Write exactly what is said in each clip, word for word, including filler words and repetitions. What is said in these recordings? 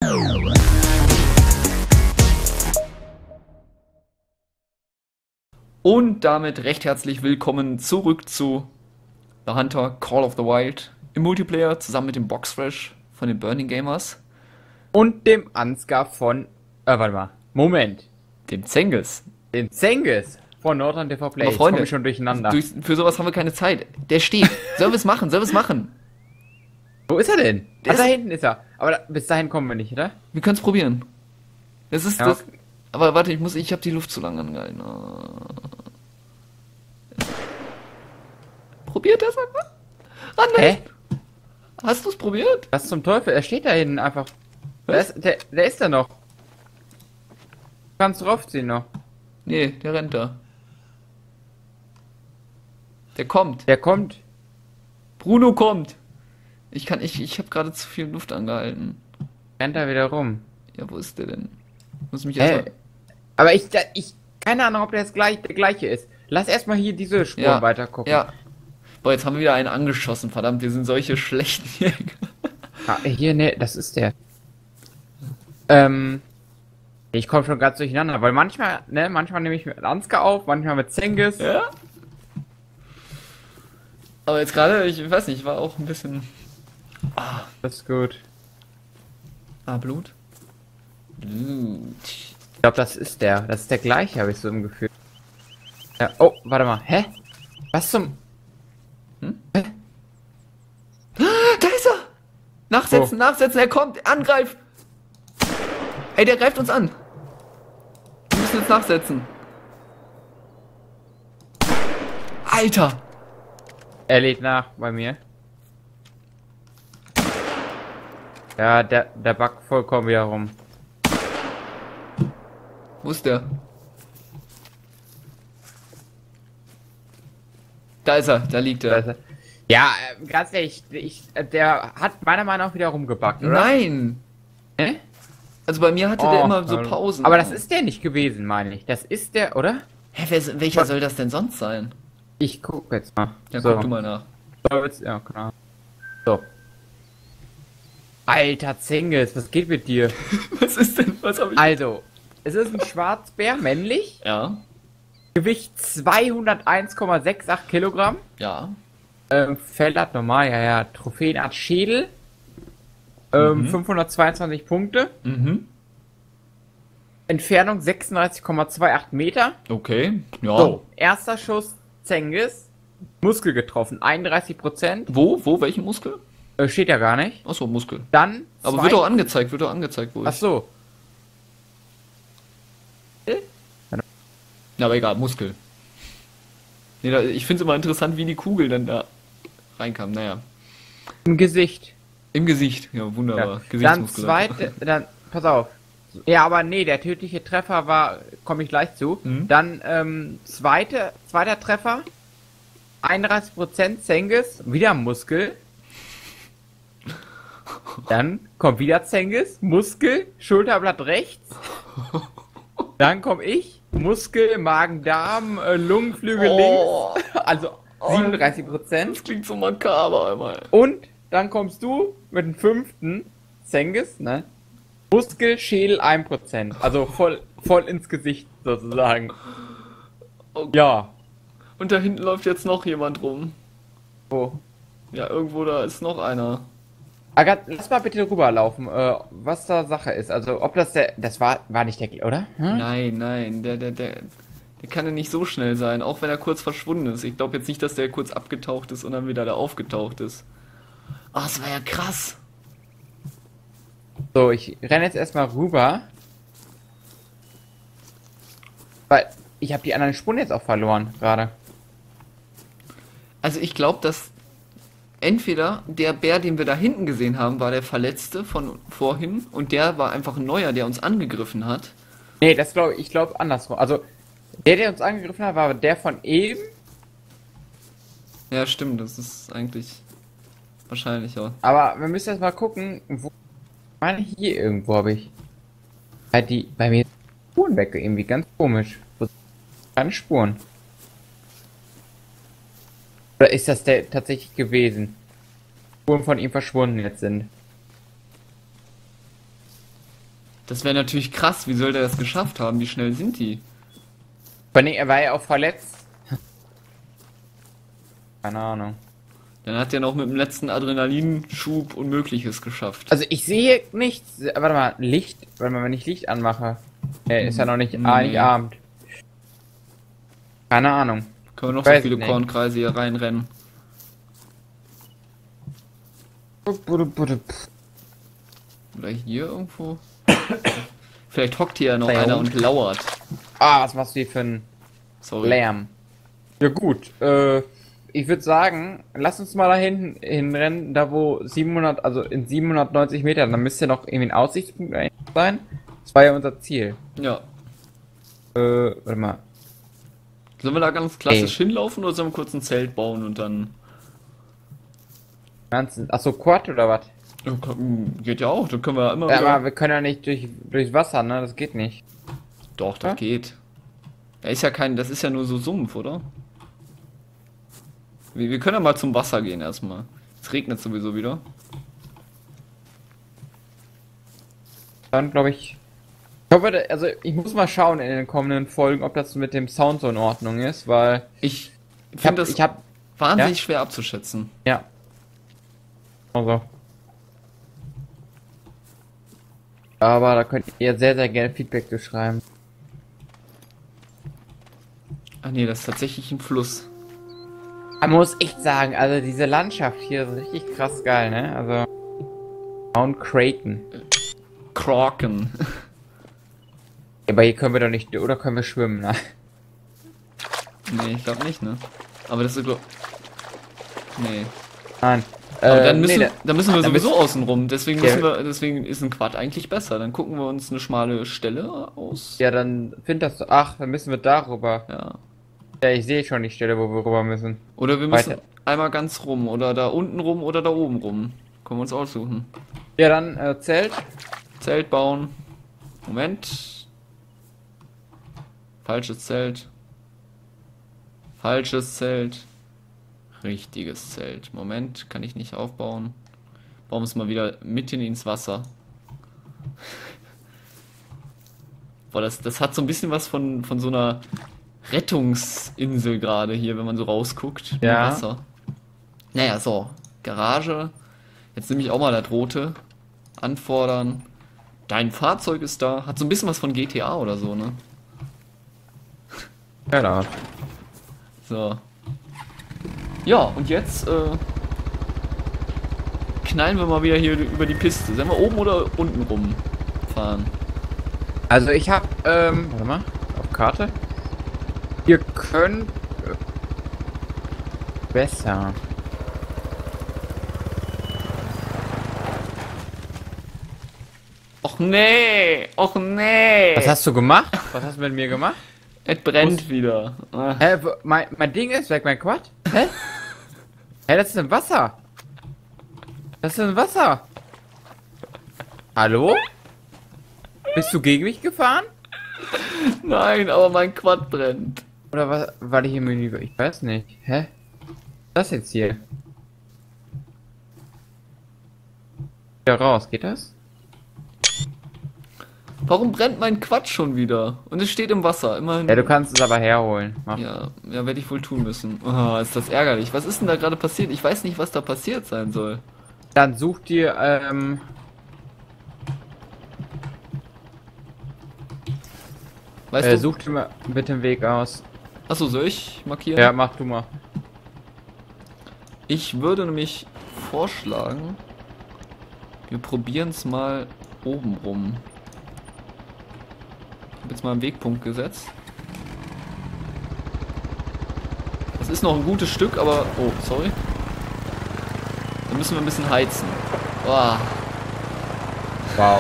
Und damit recht herzlich willkommen zurück zu The Hunter Call of the Wild im Multiplayer zusammen mit dem Boxfresh von den Burning Gamers. Und dem Ansgar von, äh, warte mal, Moment, Dem Zengiz. dem Zengiz von Northern T V Play. Aber Jetzt Freunde, komme ich schon durcheinander. durch, für sowas haben wir keine Zeit. Der steht. Sollen wir es machen? Sollen wir es machen? Wo ist er denn? Der Ah, da ist- hinten ist er. Aber da, bis dahin kommen wir nicht, oder? Wir können es probieren. Das ist Ja. das. Aber warte, ich muss, ich habe die Luft zu lang angehalten. Oh. Probiert das einfach? Randall, Hä? hast du es probiert? Was zum Teufel? Er steht da hinten einfach. Der Was? ist, der, der ist da noch. Du kannst draufziehen noch. Nee, der rennt da. Der kommt. Der kommt. Bruno kommt. Ich kann, ich, ich habe gerade zu viel Luft angehalten. Rennt da wieder rum. Ja, wo ist der denn? Ich muss mich Hä? erstmal. Aber ich, da- ich, keine Ahnung, ob der das gleich, der gleiche ist. Lass erstmal hier diese Spuren Ja, weiter gucken. ja. Boah, jetzt haben wir wieder einen angeschossen. Verdammt, wir sind solche schlechten Jäger. Ah, hier, ne, das ist der. Ähm. Ich komme schon ganz durcheinander, weil manchmal, ne, manchmal nehme ich mit Ansgar auf, manchmal mit Zengiz. Ja? Aber jetzt gerade, ich weiß nicht, war auch ein bisschen. Das ist gut. Ah, Blut? Blut. Ich glaube, das ist der. Das ist der gleiche, habe ich so im Gefühl. Ja, oh, warte mal. Hä? Was zum... Hm? Da ist er! Nachsetzen, Wo? nachsetzen, er kommt! Angreif! Ey, der greift uns an! Wir müssen jetzt nachsetzen. Alter! Er lädt nach bei mir. Ja, der, der backt vollkommen wieder rum. Wo ist der? Da ist er, da liegt Da er. ist er. Ja, äh, ganz ehrlich, ich, äh, der hat meiner Meinung nach wieder rumgebackt, oder? Nein! Hä? Also bei mir hatte der Oh, immer so hallo. Pausen. Aber das ist der nicht gewesen, meine ich. Das ist der, oder? Hä, wer, welcher soll das denn sonst sein? Ich guck jetzt mal. Ja, so. guck du mal nach. So, jetzt- Ja, genau. So. Alter Zengiz, was geht mit dir? Was ist denn? Was hab ich? Also, es ist ein Schwarzbär, männlich. Ja, Gewicht zweihunderteins Komma achtundsechzig Kilogramm. ja. Ähm, Fellart normal, ja, ja. Trophäenart Schädel. Ähm, Mhm. fünfhundertzweiundzwanzig Punkte. Mhm. Entfernung sechsunddreißig Komma achtundzwanzig Meter. Okay. Ja. So, erster Schuss Zengiz. Muskel getroffen, einunddreißig Prozent. Wo? Wo? Welchen Muskel? Äh, steht ja gar nicht. Achso, Muskel. Dann. Aber zwei- wird auch angezeigt, wird auch angezeigt, wo ich. Ach so. Ja, aber egal, Muskel. Nee, da, ich finde es immer interessant, wie die Kugel dann da reinkam. Naja. Im Gesicht. Im Gesicht. Ja, wunderbar. Ja. Dann Gesichtsmuskulatur. zweite, dann, pass auf. Ja, aber nee, der tödliche Treffer war, komme ich gleich zu. Mhm. Dann, ähm, zweite, zweiter Treffer, einunddreißig Prozent Zengiz, wieder Muskel. Dann kommt wieder Zengiz, Muskel, Schulterblatt rechts. Dann komme ich, Muskel, Magen, Darm, äh, Lungenflügel Oh, links. Also siebenunddreißig Prozent. das klingt so makaber einmal. Und dann kommst du mit dem fünften Zengiz, ne? Muskel, Schädel ein Prozent. Also voll, voll ins Gesicht sozusagen. Oh. Ja. Und da hinten läuft jetzt noch jemand rum. Wo? Ja, irgendwo da ist noch einer. Agat, lass mal bitte rüberlaufen, äh, was da Sache ist. Also ob das der. Das war. War nicht der, oder? Hm? Nein, nein, der, der, der, der kann ja nicht so schnell sein, auch wenn er kurz verschwunden ist. Ich glaube jetzt nicht, dass der kurz abgetaucht ist und dann wieder da aufgetaucht ist. Ah, das war ja krass. So, ich renne jetzt erstmal rüber. Weil ich habe die anderen Spuren jetzt auch verloren, gerade. Also ich glaube, dass entweder der Bär, den wir da hinten gesehen haben, war der Verletzte von vorhin und der war einfach ein neuer, der uns angegriffen hat. Nee, das glaube ich, ich glaube andersrum. Also, der, der uns angegriffen hat, war der von eben. Ja, stimmt, das ist eigentlich wahrscheinlicher. Aber wir müssen jetzt mal gucken, wo. Ich meine, hier irgendwo habe ich. Ja, die. Bei mir Spuren weg, irgendwie ganz komisch. Wo- Keine Spuren. Oder ist das der tatsächlich gewesen? Spuren von ihm verschwunden jetzt sind. Das wäre natürlich krass. Wie soll der das geschafft haben? Wie schnell sind die? Vor allem, er war ja auch verletzt. Keine Ahnung. Dann hat er noch mit dem letzten Adrenalinschub Unmögliches geschafft. Also ich sehe nichts. Warte mal, Licht. Warte mal, wenn ich Licht anmache. Äh, ist ja noch nicht, Nee. ah, nicht Abend. Keine Ahnung. Können wir noch Weiß so viele nicht. Kornkreise hier reinrennen? Oder hier irgendwo? Vielleicht hockt hier ja noch Da einer unten. und lauert. Ah, was machst du hier für ein Sorry. Lärm? Ja gut, äh, ich würde sagen, lass uns mal da hinten hinrennen, da wo siebenhundert, also in siebenhundertneunzig Metern, dann müsste ja noch irgendwie ein Aussichtspunkt sein. Das war ja unser Ziel. Ja. Äh, warte mal. Sollen wir da ganz klassisch Ey. hinlaufen oder sollen wir kurz ein Zelt bauen und dann... Ganzen, achso, Quad oder was? Ja, komm, geht ja auch, dann können wir immer Ja, wieder... aber wir können ja nicht durch, durchs Wasser, ne? Das geht nicht. Doch, das Ja? geht. Da ist ja kein... Das ist ja nur so Sumpf, oder? Wir, wir können ja mal zum Wasser gehen erstmal. Es regnet sowieso wieder. Dann glaube ich. Ich hoffe, da- also ich muss mal schauen in den kommenden Folgen, ob das mit dem Sound so in Ordnung ist, weil Ich ich habe finde das ich hab, wahnsinnig ja? schwer abzuschätzen. ja. Also. Aber da könnt ihr sehr, sehr gerne Feedback zu schreiben. Ach nee, das ist tatsächlich ein Fluss. Man muss echt sagen, also diese Landschaft hier ist richtig krass geil, ne? Also. Mount Creighton. Kraken. Aber hier können wir doch nicht, oder können wir schwimmen, ne? Nee, ich glaube nicht, ne? Aber das ist glaub... Nee. Nein. Aber Äh, dann müssen, nee, da- dann müssen wir dann sowieso müssen- außen rum. Deswegen Ja. müssen wir, deswegen ist ein Quad eigentlich besser. Dann gucken wir uns eine schmale Stelle aus. Ja, dann find das. Ach, dann müssen wir darüber. Ja. Ja, ich sehe schon die Stelle, wo wir rüber müssen. Oder wir müssen Weiter. einmal ganz rum. Oder da unten rum oder da oben rum. Können wir uns aussuchen. Ja, dann äh, Zelt. Zelt bauen. Moment. Falsches Zelt. Falsches Zelt. Richtiges Zelt. Moment, kann ich nicht aufbauen. Bauen wir es mal wieder mitten ins Wasser. Boah, das, das hat so ein bisschen was von, von so einer Rettungsinsel gerade hier, wenn man so rausguckt. im Ja. Wasser. Naja, so. Garage. Jetzt nehme ich auch mal das rote. Anfordern. Dein Fahrzeug ist da. Hat so ein bisschen was von G T A oder so, ne? Ja, da. So. Ja, und jetzt äh, knallen wir mal wieder hier über die Piste. Sollen wir oben oder unten rum fahren? Also ich hab, ähm, warte mal, auf Karte. Ihr könnt äh, besser. Och nee! Och nee! Was hast du gemacht? Was hast du mit mir gemacht? Es brennt wieder. Ah. Hä, wo, mein, mein Ding ist weg, mein Quad? Hä? Hä, das ist ein Wasser. Das ist ein Wasser. Hallo? Bist du gegen mich gefahren? Nein, aber mein Quad brennt. Oder was, weil ich im Menü, ich weiß nicht. Hä? Was jetzt hier? Ja, raus, geht das? Warum brennt mein Quad schon wieder? Und es steht im Wasser, immerhin. Ja, du kannst es aber herholen. Mach. Ja, ja, werde ich wohl tun müssen. Oh, ist das ärgerlich. Was ist denn da gerade passiert? Ich weiß nicht, was da passiert sein soll. Dann such dir, ähm... Weißt Äh, du? such dir mal bitte einen Weg aus. Achso, soll ich markieren? Ja, mach du mal. Ich würde nämlich vorschlagen, wir probieren es mal oben rum. Ich habe jetzt mal einen Wegpunkt gesetzt. Das ist noch ein gutes Stück, aber... Oh, sorry. Dann müssen wir ein bisschen heizen. Boah. Wow.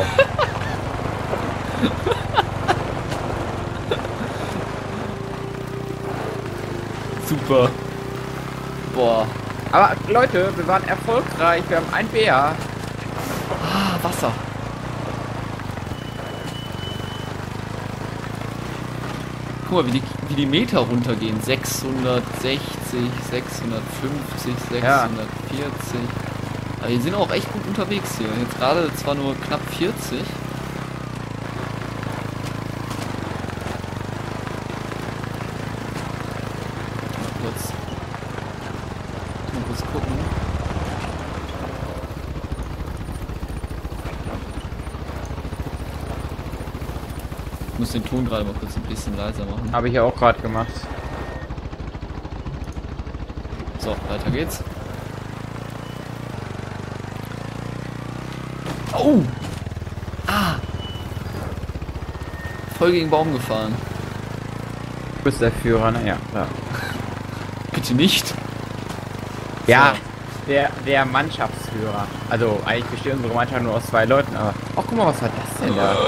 Super. Boah. Aber Leute, wir waren erfolgreich. Wir haben ein Bär. Ah, Wasser. Guck mal, wie die, wie die Meter runtergehen. sechshundertsechzig, sechshundertfünfzig, sechshundertvierzig. Aber die sind auch echt gut unterwegs hier. Jetzt gerade zwar nur knapp vierzig. kurz. Mal kurz gucken. Ich muss den Ton gerade mal kurz ein bisschen leiser machen. Habe ich ja auch gerade gemacht. So, weiter geht's. Oh! Ah! Voll gegen den Baum gefahren. Du bist der Führer, ne? Ja, klar. Bitte nicht. Ja, der, der Mannschaftsführer. Also, eigentlich besteht unsere Mannschaft nur aus zwei Leuten, aber... Ach, guck mal, was war das denn da?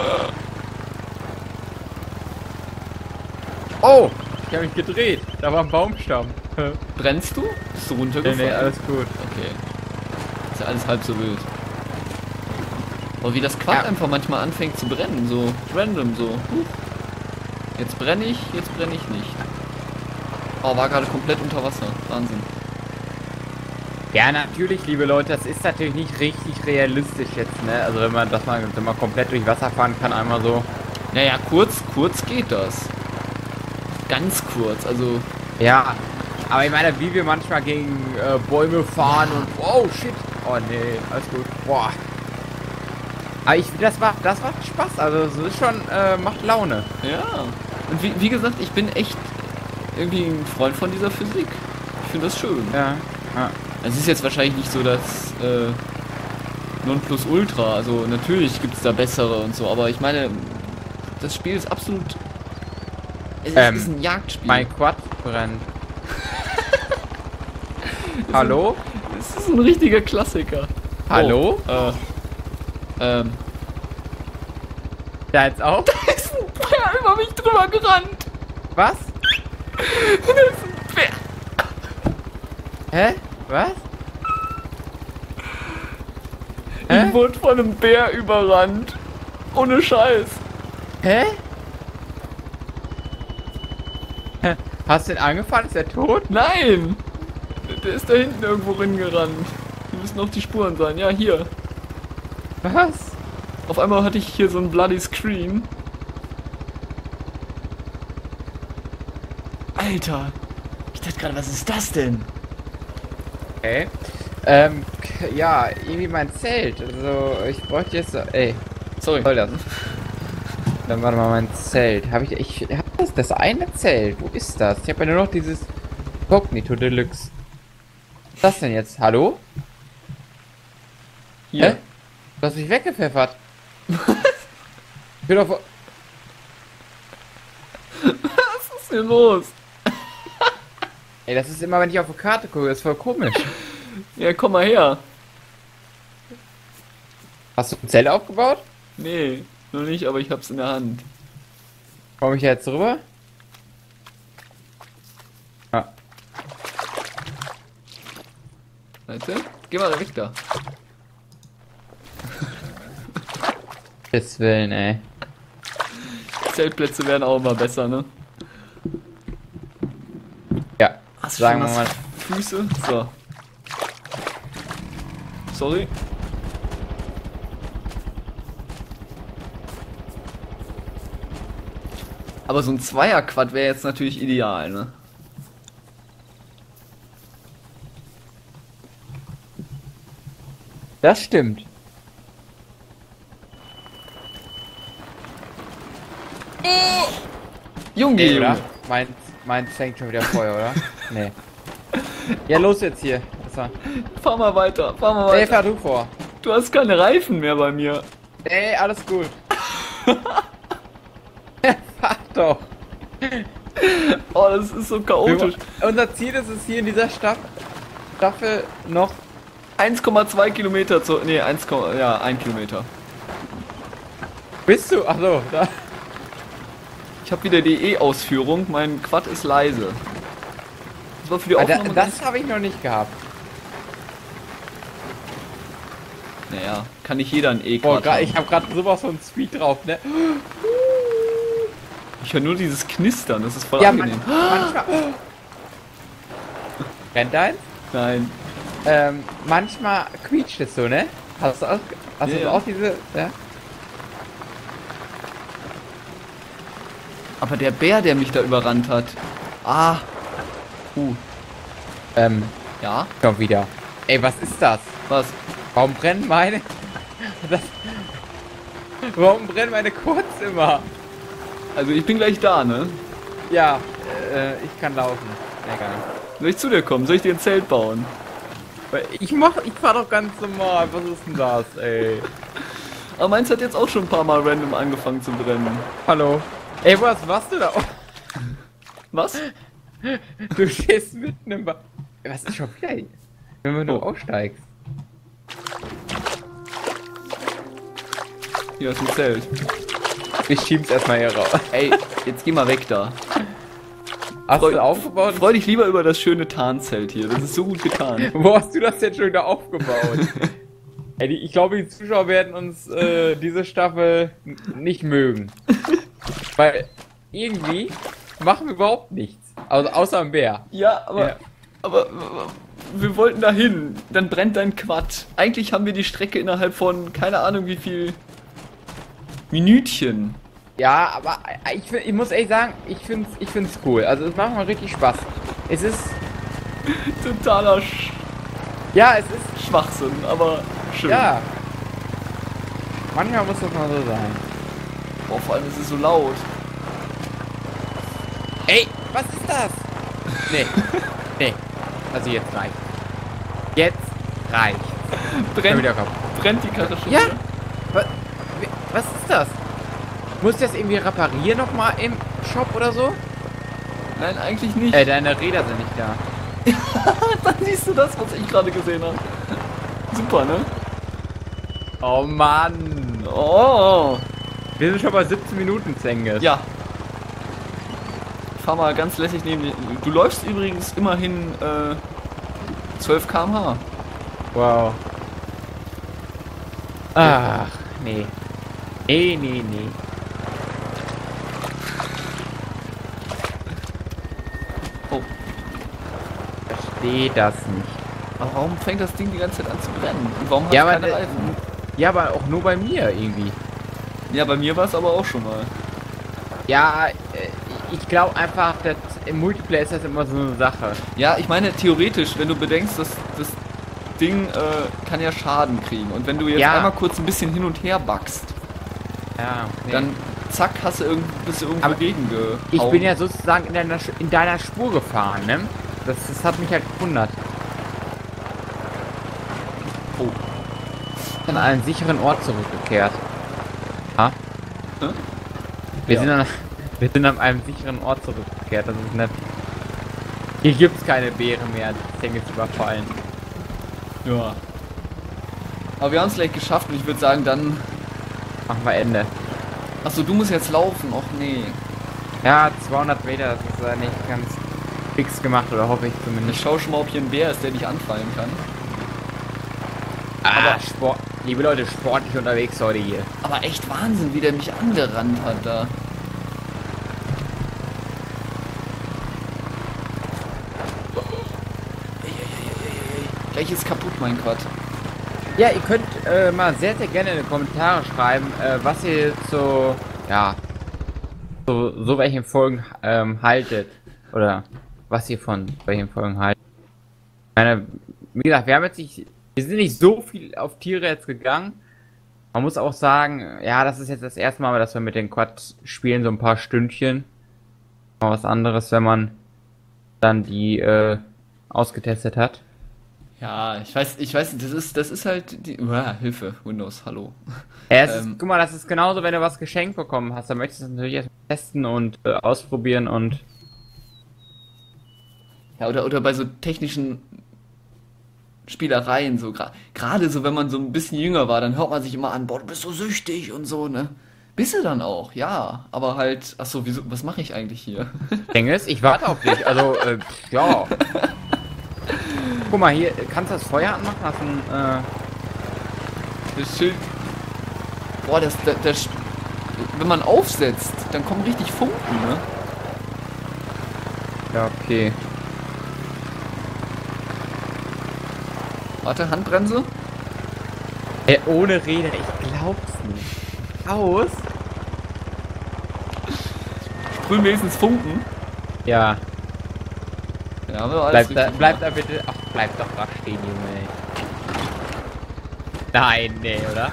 Oh! Ich habe mich gedreht. Da war ein Baumstamm. Brennst du? Bist du Nee, runtergefallen? nee, alles gut. Okay. Ist ja alles halb so wild. Aber wie das Quad Ja. einfach manchmal anfängt zu brennen, so random, so. Huch. Jetzt brenne ich, jetzt brenne ich nicht. Oh, war gerade komplett unter Wasser. Wahnsinn. Ja, natürlich, liebe Leute, das ist natürlich nicht richtig realistisch jetzt, ne? Also wenn man, dass man, wenn man komplett durch Wasser fahren kann, einmal so. Naja, kurz, kurz geht das. Ganz kurz, also. Ja, aber ich meine, wie wir manchmal gegen äh, Bäume fahren und oh shit, oh nee, alles gut, boah. Aber ich, das macht, das macht Spaß, also es ist schon, äh, macht Laune. Ja. Und wie, wie gesagt, ich bin echt irgendwie ein Freund von dieser Physik. Ich finde das schön. Ja, ja. Es ist jetzt wahrscheinlich nicht so das äh, Nonplusultra. Also natürlich gibt es da bessere und so, aber ich meine, das Spiel ist absolut. Es ist, Ähm, ist ein Jagdspiel. Mein Quad brennt. Hallo? Es ist ein richtiger Klassiker. Hallo? Oh, äh, ähm. Da jetzt auch? Da ist ein Bär über mich drüber gerannt. Was? Da ist ein Bär. Hä? Was? Ich Hä? wurde von einem Bär überrannt. Ohne Scheiß. Hä? Hä? Hast du ihn angefahren? Ist er tot? Nein! Der ist da hinten irgendwo ringerannt. Hier müssen noch die Spuren sein. Ja, hier. Was? Auf einmal hatte ich hier so ein bloody Screen. Alter! Ich dachte gerade, was ist das denn? Okay. Ähm, k- ja, irgendwie mein Zelt. Also, ich bräuchte jetzt so, ey, Sorry. soll das? Dann warte mal, mein Zelt. Habe ich, ich hab das, das eine Zelt. Wo ist das? Ich habe ja nur noch dieses Cognito Deluxe. Was ist das denn jetzt? Hallo? Hier. Hä? Du hast mich weggepfeffert. Ich bin auf... Was ist hier los? Ey, das ist immer, wenn ich auf die Karte gucke, das ist voll komisch. Ja, komm mal her. Hast du ein Zelt aufgebaut? Nee, noch nicht, aber ich hab's in der Hand. Komme ich jetzt rüber? Ah. Warte. Geh mal weg da. Gottes Willen, ey. Zeltplätze werden auch immer besser, ne? Ja, Hast du sagen schon wir was mal. Füße? So. Sorry. Aber so ein Zweier-Quad wäre jetzt natürlich ideal, ne? Das stimmt. Junge, Nee, Junge. oder? Mein, mein fängt schon wieder Feuer, oder? Nee. Ja, los jetzt hier. Achso. Fahr mal weiter, fahr mal Nee, weiter. fahr du vor. Du hast keine Reifen mehr bei mir. Nee, alles gut. Fahr doch. Oh, das ist so chaotisch. Wir, unser Ziel ist es hier in dieser Staff Staffel noch. eins Komma zwei Kilometer zu. Nee, eins, ja, ein Kilometer. Bist du? Achso, da. Ich habe wieder die E-Ausführung. Mein Quad ist leise. Das war für die Ah, Aufnahme. da, ganz- das habe ich noch nicht gehabt. Naja, kann nicht jeder ein Boah, E-Quad grad, haben. ich habe gerade sowas von Speed drauf, ne? Ich höre nur dieses Knistern. Das ist voll Ja, man, angenehm. manchmal. Rennt eins? Nein. Ähm, manchmal quietscht es so, ne? Hast du auch, hast Ja, du ja. auch diese. Ja? Aber der Bär, der mich da überrannt hat. Ah. Uh, Ähm, ja? schon wieder. Ey, was ist das? Was? Warum brennen meine... Das... Warum brennen meine Quads immer? Also ich bin gleich da, ne? Ja, äh, ich kann laufen. Egal. Soll ich zu dir kommen? Soll ich dir ein Zelt bauen? Weil Ich mach, ich fahr doch ganz normal. Was ist denn das, ey? Aber meins hat jetzt auch schon ein paar Mal random angefangen zu brennen. Hallo? Ey, was machst du da? Was? Du stehst mitten im Ba... Was ist schon wieder hier? Wenn du Oh. aussteigst. Hier ist ein Zelt. Ich schieb's erstmal hier raus. Ey, jetzt geh mal weg da. Hast Freu- du aufgebaut? Freu dich lieber über das schöne Tarnzelt hier. Das ist so gut getan. Wo hast du das jetzt schon wieder aufgebaut? Ey, die, ich glaube, die Zuschauer werden uns äh, diese Staffel n- nicht mögen. Weil irgendwie machen wir überhaupt nichts. Also außer am Bär. Ja, aber, Ja. aber aber wir wollten da hin. Dann brennt dein Quad. Eigentlich haben wir die Strecke innerhalb von keine Ahnung wie viel Minütchen. Ja, aber äh, ich, find- ich muss ehrlich sagen, ich find's, ich find's cool. Also es macht mal richtig Spaß. Es ist, Totaler Sch ja, es ist, Schwachsinn, aber schön. ja. Manchmal muss das mal so sein. Boah, vor allem ist es so laut. Ey, was ist das? Nee, nee. Also jetzt reicht. Jetzt reicht. Brennt, wieder kaputt. brennt die Karre schon Ja? wieder? Was, was ist das? Muss ich das irgendwie reparieren nochmal im Shop oder so? Nein, eigentlich nicht. Äh, deine Räder sind nicht da. Dann siehst du das, was ich gerade gesehen habe. Super, ne? Oh Mann. Oh. Wir sind schon bei siebzehn Minuten, Zenges. Ja. Fahr mal ganz lässig neben dir. Du läufst übrigens immerhin äh, zwölf Kilometer pro Stunde. Wow. Ach, nee. Nee, nee, nee. Oh. Versteh das nicht. Aber warum fängt das Ding die ganze Zeit an zu brennen? Und warum hat Ja, es aber, keine äh, Reifen? ja, aber auch nur bei mir irgendwie. Ja, bei mir war es aber auch schon mal. Ja, äh, ich glaube einfach, dass im Multiplayer ist das immer so eine Sache. Ja, ich meine, theoretisch, wenn du bedenkst, dass das Ding äh, kann ja Schaden kriegen. Und wenn du jetzt Ja. einmal kurz ein bisschen hin und her backst, Ja, nee. dann zack, hast du irgend, bist du irgendwo Aber gegengehauen. Ich bin ja sozusagen in deiner, Sch- in deiner Spur gefahren, ne? Das, das hat mich halt gewundert. Oh. An einen sicheren Ort zurückgekehrt. Ha? Hä? Wir, Ja. sind an, wir sind an einem sicheren Ort zurückgekehrt, das ist nett. Hier gibt's keine Bären mehr, das Ding ist überfallen. Ja. Aber wir haben es gleich geschafft und ich würde sagen, dann... Machen wir Ende. Achso, du musst jetzt laufen. Och nee. Ja, zweihundert Meter, das ist ja nicht ganz fix gemacht, oder hoffe ich Ich zumindest. schau schon mal, ob hier ein Bär ist, der dich anfallen kann. Aber Sport, liebe Leute, sportlich unterwegs heute hier. Aber echt Wahnsinn, wie der mich angerannt hat da. Gleich ist kaputt mein Quad. Ja, ihr könnt äh, mal sehr, sehr gerne in die Kommentare schreiben, äh, was ihr so, ja, so, so welchen Folgen ähm, haltet. Oder was ihr von welchen Folgen haltet. Ich meine, wie gesagt, wir haben jetzt nicht, wir sind nicht so viel auf Tiere jetzt gegangen. Man muss auch sagen, ja, das ist jetzt das erste Mal, dass wir mit den Quad spielen, so ein paar Stündchen. Mal was anderes, wenn man dann die äh, ausgetestet hat. Ja, ich weiß, ich weiß, das ist, das ist halt die. Uah, Hilfe, Windows, hallo. Ja, es Ähm. ist, guck mal, das ist genauso, wenn du was geschenkt bekommen hast, dann möchtest du es natürlich erst mal testen und äh, ausprobieren und Ja, oder, oder bei so technischen Spielereien, so gra- gerade so, wenn man so ein bisschen jünger war, dann hört man sich immer an, boah, du bist so süchtig und so, ne? Bist du dann auch, ja. Aber halt, ach so, wieso, was mache ich eigentlich hier? Dennis, ich warte auf dich. Also, äh, ja. Guck mal, hier, kannst du das Feuer anmachen lassen? Äh, Das Schild. Boah, das, das, das. Wenn man aufsetzt, dann kommen richtig Funken, ne? ja, okay. Warte, Handbremse. Äh, ohne Räder, ich glaub's nicht. Aus? Sprühen wenigstens Funken. Ja. Ja, haben wir alles Bleib da, richtig bleib gemacht. da bitte. Ach, bleib doch da stehen, Junge. Ey. Nein, nee, oder?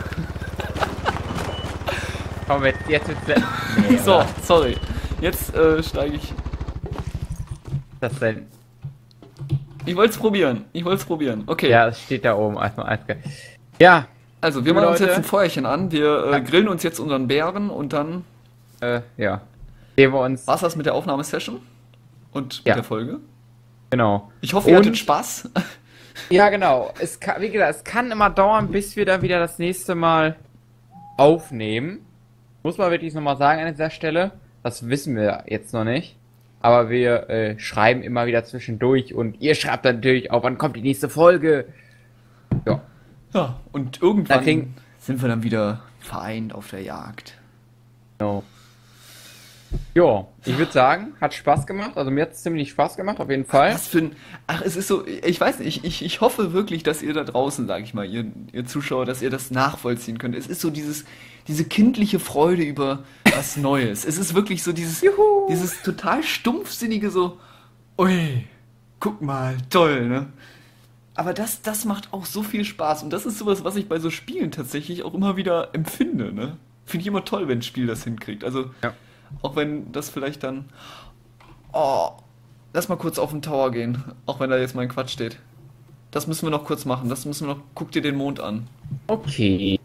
Komm, jetzt, jetzt wird's. Nee, So, oder? sorry. Jetzt äh, steige ich. Was ist das denn? Ich wollte es probieren. Ich wollte es probieren. Okay. Ja, es steht da oben. Erstmal eins. Ja, Also, wir Liebe machen uns Leute. jetzt ein Feuerchen an. Wir äh, Ja. grillen uns jetzt unseren Bären und dann äh, ja. Sehen wir uns. war's das mit der Aufnahmesession und mit Ja. der Folge. Genau. Ich hoffe, ihr Und- hattet Spaß. Ja, genau. Es kann, wie gesagt, es kann immer dauern, bis wir dann wieder das nächste Mal aufnehmen. Muss man wirklich nochmal sagen an dieser Stelle. Das wissen wir jetzt noch nicht. Aber wir äh, schreiben immer wieder zwischendurch und ihr schreibt dann natürlich auch, wann kommt die nächste Folge. Ja. Ja, und irgendwann Da kriegen- sind wir dann wieder vereint auf der Jagd. Genau. Jo, ich würde sagen, hat Spaß gemacht. Also mir hat es ziemlich Spaß gemacht, auf jeden Fall. Was für ein. Ach, es ist so. Ich weiß nicht, ich, ich hoffe wirklich, dass ihr da draußen, sag ich mal, ihr, ihr Zuschauer, dass ihr das nachvollziehen könnt. Es ist so dieses, diese kindliche Freude über was Neues. Es ist wirklich so dieses, Juhu. dieses total stumpfsinnige, so, ui, guck mal, toll, ne? Aber das, das macht auch so viel Spaß. Und das ist sowas, was ich bei so Spielen tatsächlich auch immer wieder empfinde, ne? Finde ich immer toll, wenn ein Spiel das hinkriegt. Also, Ja. auch wenn das vielleicht dann. Oh, lass mal kurz auf den Tower gehen. Auch wenn da jetzt mein Quatsch steht. Das müssen wir noch kurz machen. Das müssen wir noch. Guck dir den Mond an. Okay.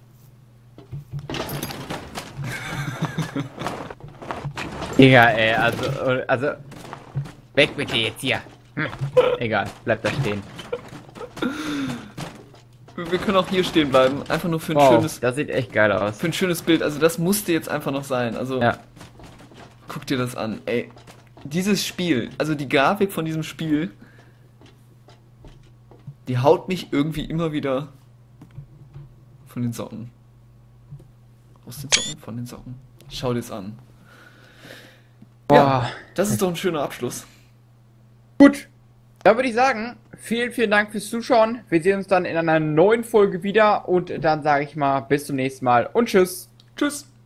Digga, ey, also, also, weg mit dir jetzt hier. Hm. Egal, bleib da stehen. Wir können auch hier stehen bleiben. Einfach nur für ein Wow, schönes. das sieht echt geil aus. Für ein schönes Bild. Also das musste jetzt einfach noch sein. Also Ja, guck dir das an. Ey. Dieses Spiel, also die Grafik von diesem Spiel, die haut mich irgendwie immer wieder von den Socken. Aus den Socken? Von den Socken. Schau dir das an. boah. Ja, das ist doch ein schöner Abschluss. Gut, dann würde ich sagen, vielen, vielen Dank fürs Zuschauen. Wir sehen uns dann in einer neuen Folge wieder und dann sage ich mal bis zum nächsten Mal und tschüss. Tschüss.